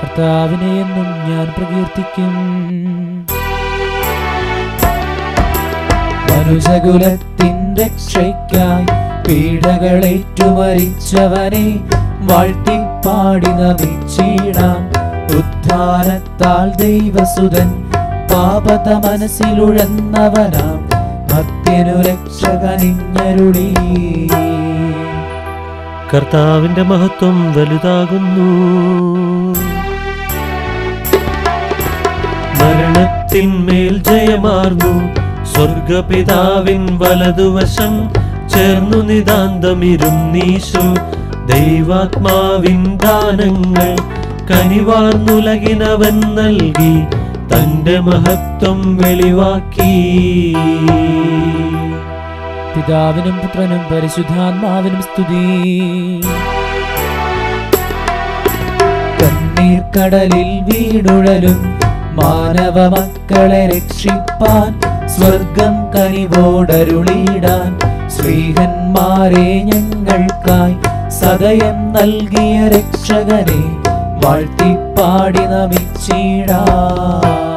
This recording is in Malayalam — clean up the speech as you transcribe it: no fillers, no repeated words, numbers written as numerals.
കർത്താവിനെ എന്നും ഞാൻ പ്രകീർത്തിക്കും. മനുഷ്യകുലത്തിൻ രക്ഷയ്ക്കായി പീഡകളേറ്റുമരിച്ചവനെ വാഴ്ത്തിപ്പാടി നമിച്ചിടാം. ഉദ്ധാനത്താൽ ദൈവസുതൻ പാപത മനസ്സിലുഴന്നവനാം മർത്യനു രക്ഷകനിഞ്ഞരുളി. കർത്താവിന്റെ മഹത്വം വലുതാകുന്നു. മരണത്തിന്മേൽ ജയമാർന്നു സ്വർഗപിതാവിൻ വലതുവശം ചേർന്നു നിതാന്തമിരുന്നീശോ. ദൈവാത്മാവിൻ ദാനങ്ങൾ കനിവാർന്നുലകിനവൻ നൽകി തന്റെ മഹത്വം വെളിവാക്കി. പിതാവിനും പുത്രനും പരിശുദ്ധാത്മാവിനും സ്തുതി. കണ്ണീർ കടലിൽ വീണുഴലും മാനവ മക്കളെ രക്ഷിപ്പാൻ സ്വർഗം കനിവോടരുളിടാൻ ശ്രീഹന്മാരെ ഞങ്ങൾക്കായി സദയം നൽകിയ രക്ഷകനെ വാഴ്ത്തിപ്പാടി നമിച്ചിടാം.